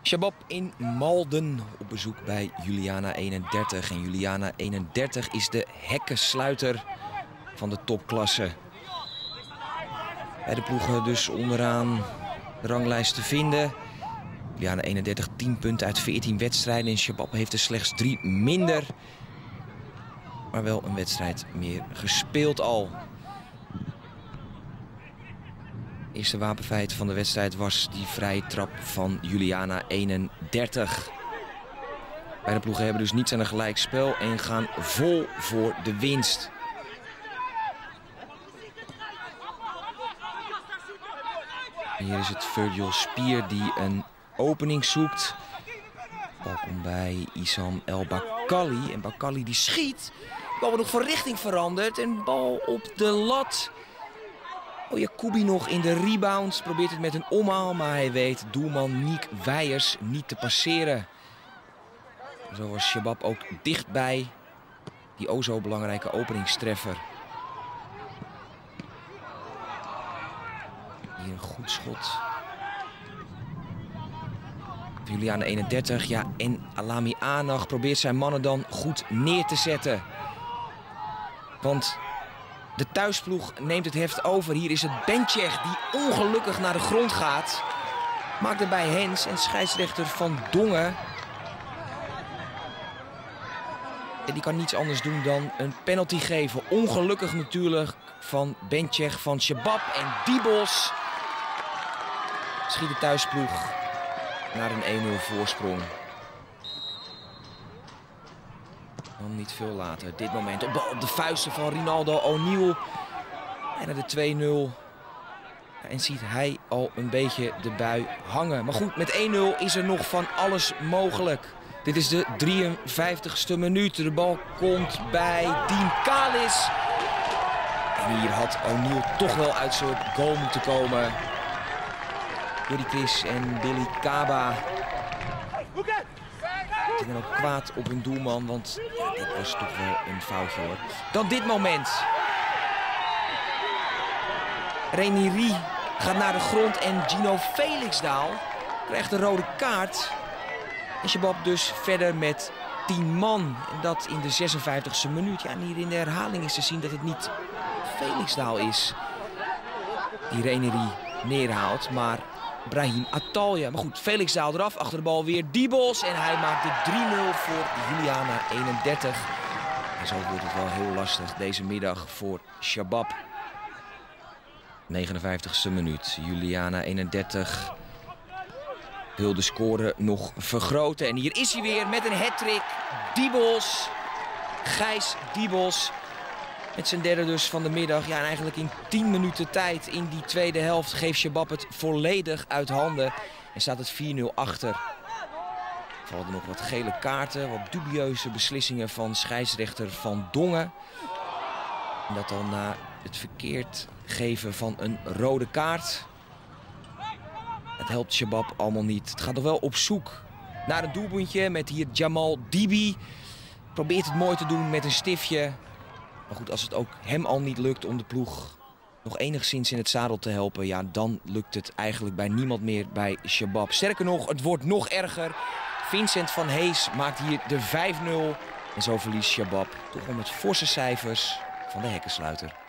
Shabab in Malden op bezoek bij Juliana 31. En Juliana 31 is de hekkensluiter van de topklasse. Bij de ploegen dus onderaan de ranglijst te vinden. Juliana 31 10 punten uit 14 wedstrijden. En Shabab heeft er slechts 3 minder. Maar wel een wedstrijd meer gespeeld al. Het eerste wapenfeit van de wedstrijd was die vrije trap van Juliana 31. Beide ploegen hebben dus niets aan een gelijkspel en gaan vol voor de winst. Hier is het Virgil Spier die een opening zoekt. Bal komt bij Issam El Bakali. En Bakali die schiet. De bal wordt nog van richting veranderd. En bal op de lat. Oh, Jacoubi nog in de rebound. Probeert het met een omhaal. Maar hij weet doelman Niek Weijers niet te passeren. Zo was Shabab ook dichtbij die o zo belangrijke openingstreffer. Hier een goed schot. Juliana 31, ja, en Alami Anag probeert zijn mannen dan goed neer te zetten. Want de thuisploeg neemt het heft over. Hier is het Benchech die ongelukkig naar de grond gaat. Maakt erbij Hens en scheidsrechter Van Dongen. En die kan niets anders doen dan een penalty geven. Ongelukkig natuurlijk van Benchech van Shabab en Diebos. Schiet de thuisploeg naar een 1-0 voorsprong. Dan niet veel later. Dit moment op de vuisten van Rinaldo O'Neill. En naar de 2-0. En ziet hij al een beetje de bui hangen. Maar goed, met 1-0 is er nog van alles mogelijk. Dit is de 53ste minuut. De bal komt bij Dien Kalis. En hier had O'Neill toch wel uit zijn goal moeten komen. Jordi Chris en Billy Kaba. Ze zijn ook kwaad op hun doelman, want ja, dit was toch wel een foutje hoor. Dan dit moment. Renieri gaat naar de grond en Gino Felixdaal krijgt een rode kaart. En Shabab dus verder met 10 man. En dat in de 56e minuut. Ja, en hier in de herhaling is te zien dat het niet Felixdaal is die Renieri neerhaalt, maar Brahim Atalja. Maar goed, Felixdaal eraf. Achter de bal weer Diebos. En hij maakt de 3-0 voor Juliana 31. En zo wordt het wel heel lastig deze middag voor Shabab. 59e minuut. Juliana 31 wil de score nog vergroten. En hier is hij weer met een hattrick. Diebos. Gijs Diebos. Met zijn derde dus van de middag. Ja, en eigenlijk in 10 minuten tijd in die tweede helft geeft Shabab het volledig uit handen. En staat het 4-0 achter. Er vallen er nog wat gele kaarten. Wat dubieuze beslissingen van scheidsrechter Van Dongen. En dat dan na het verkeerd geven van een rode kaart. Het helpt Shabab allemaal niet. Het gaat nog wel op zoek naar een doelpuntje met hier Jamal Dibi. Probeert het mooi te doen met een stiftje. Maar goed, als het ook hem al niet lukt om de ploeg nog enigszins in het zadel te helpen, ja, dan lukt het eigenlijk bij niemand meer bij Shabab. Sterker nog, het wordt nog erger. Vincent van Hees maakt hier de 5-0. En zo verliest Shabab toch wel met forse cijfers van de hekkensluiter.